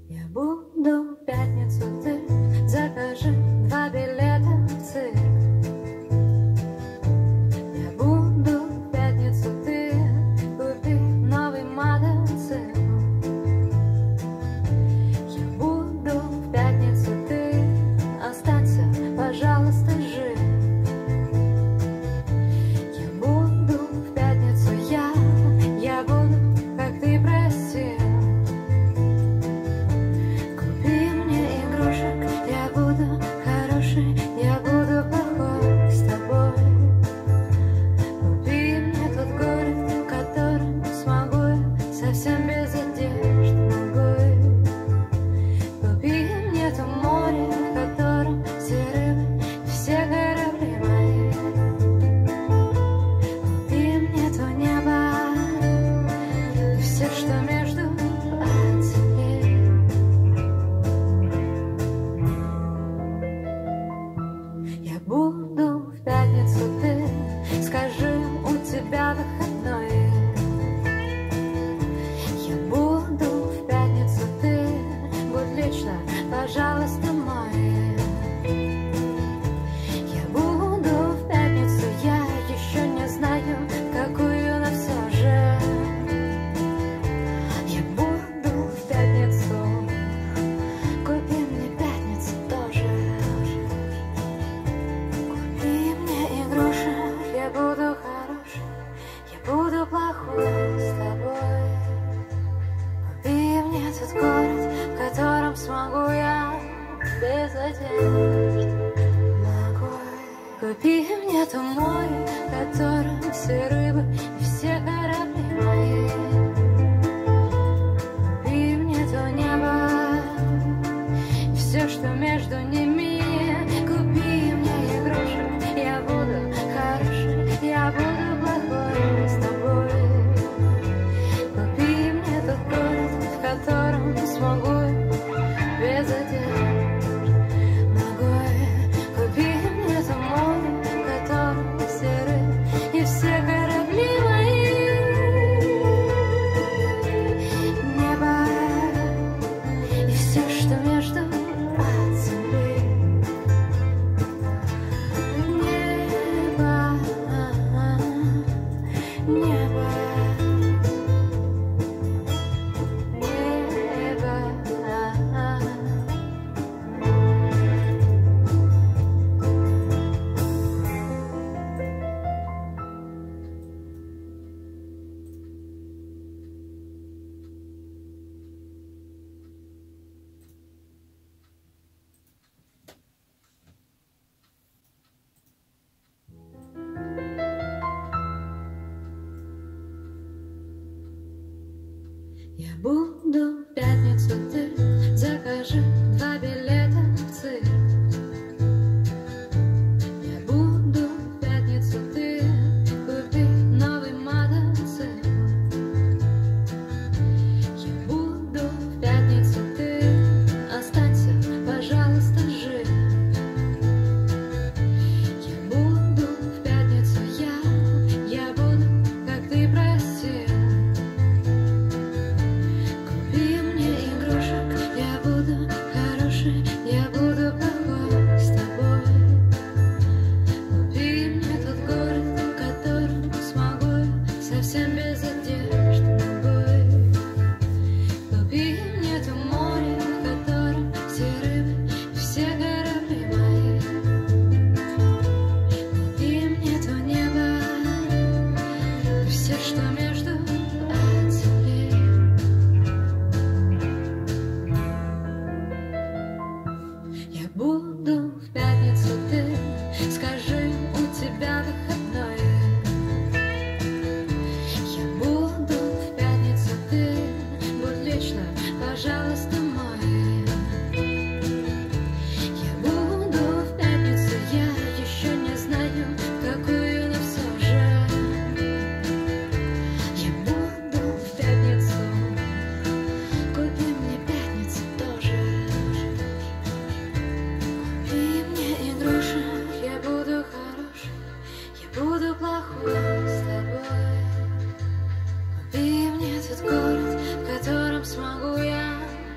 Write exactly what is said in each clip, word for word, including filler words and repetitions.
Я буду в пятницу, ты закажи два билета в цирк. Я буду в пятницу, ты купи новый мотоцикл. Я буду в пятницу, ты останься, пожалуйста, жив. Я буду в пятницу, я, я буду, как ты просил. Я буду хороший, я буду плохой с тобой. Купи мне тот город, в котором смогу я совсем без одежд ногой. Купи мне то море, в котором все рыбы, все корабли мои. Купи мне то небо и все, что между от земли. Я буду в пятницу, ты скажи, у тебя выходной. Я буду в пятницу, ты будь лично, пожалуйста, мой. Я буду в пятницу, я еще не знаю, какую, но все же. Я буду в пятницу, купи мне пятницу тоже. Я буду хороший, я буду плохой с тобой. Купи мне тот город, в котором смогу я без одежд ногой. Купи мне то море, в котором все рыбы и все корабли мои. Купи мне то небо и все, что между ними. Купи мне игрушек, я буду хороший, я буду плохой с тобой. Купи мне тот город, в котором смогу без одежд ногой. Купи мне то море, в котором все рыбы и все корабли мои. Небо и все, что между от земли. Небо, небо, я буду в пятницу, ты закажи два билета в цирк. Я буду в пятницу, ты купи новый мотоцикл. Я буду в пятницу, ты останься, пожалуйста, жив. Я буду в пятницу, я, я буду, как ты просил. Я буду хороший, я буду плохой с тобой. Купи мне тот город, в котором смогу я совсем без одежд ногой. Купи мне то море, в котором все рыбы и все корабли мои. Купи мне то небо и все, что между от земли. Я буду в пятницу, ты скажи, у тебя выходной. Я буду в пятницу, ты будь лично, пожалуйста, мой. Я буду в пятницу, я еще не знаю, какую, но все же. Я буду в пятницу, купи мне пятницу тоже. Купи мне игрушек, я буду хороший, я буду плохой с тобой. Купи мне тот город, в котором смогу я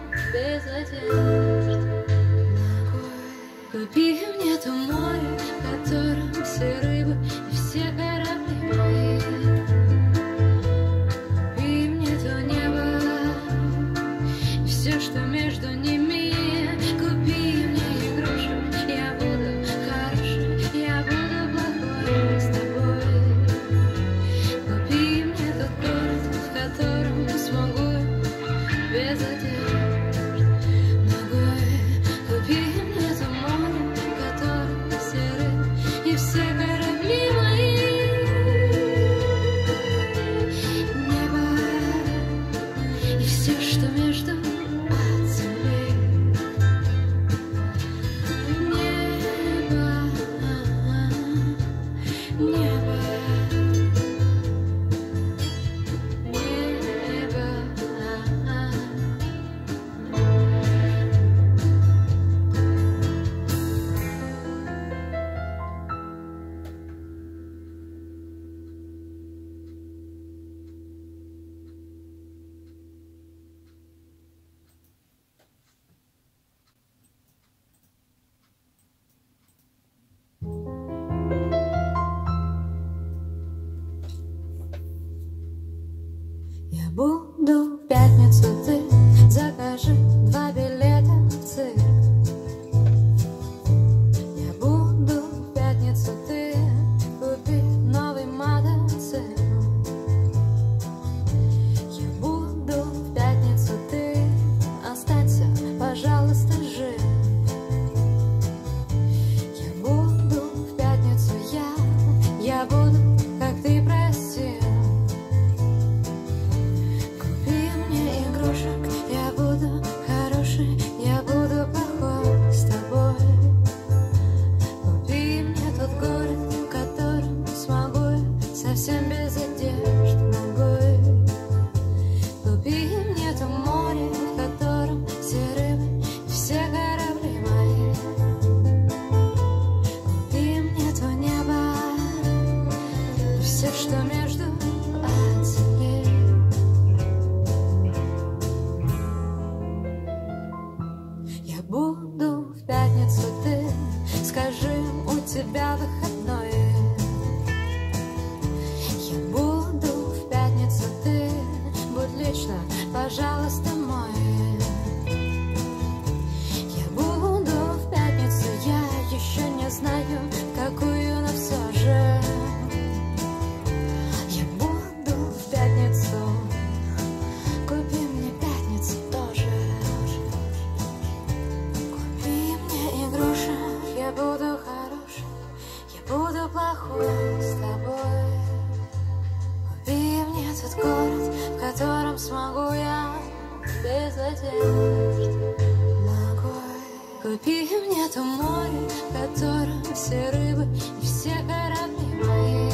без одежды ногой. Купи мне то море, в котором все рыбы и все корабли мои.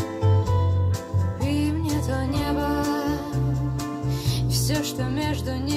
Купи мне то небо и все, что между ними.